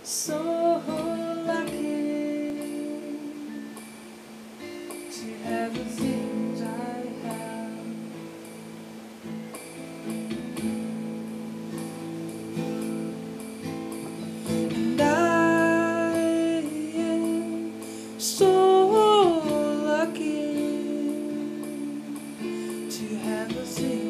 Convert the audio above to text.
So lucky to have the things I have. And I am so lucky to have the things